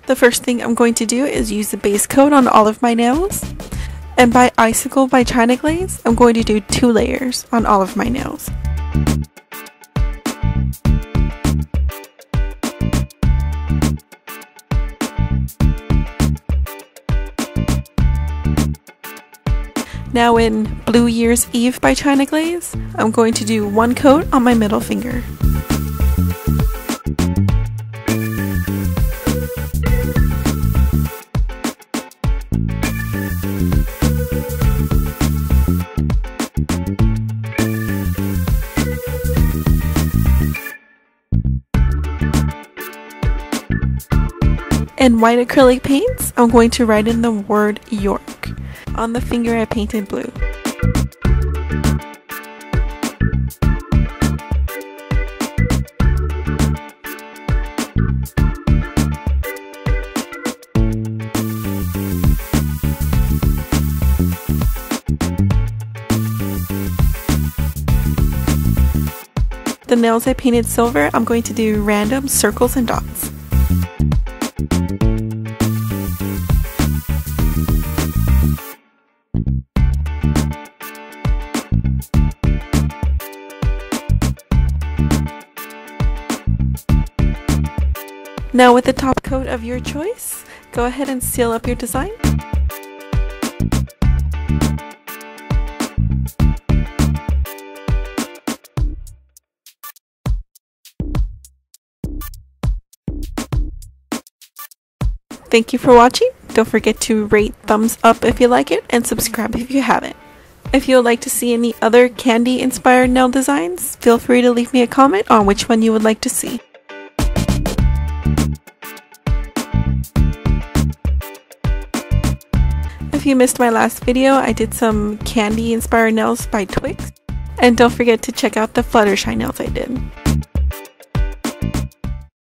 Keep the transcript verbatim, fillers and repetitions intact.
The first thing I'm going to do is use the base coat on all of my nails. And by Icicle by China Glaze, I'm going to do two layers on all of my nails. Now in Blue Year's Eve by China Glaze, I'm going to do one coat on my middle finger. In white acrylic paints, I'm going to write in the word York on the finger I painted blue. The nails I painted silver, I'm going to do random circles and dots. Now with the top coat of your choice, go ahead and seal up your design. Thank you for watching. Don't forget to rate, thumbs up if you like it, and subscribe if you haven't. If you would like to see any other candy inspired nail designs, feel free to leave me a comment on which one you would like to see. If you missed my last video, I did some candy inspired nails by Twix. And don't forget to check out the Fluttershy nails I did.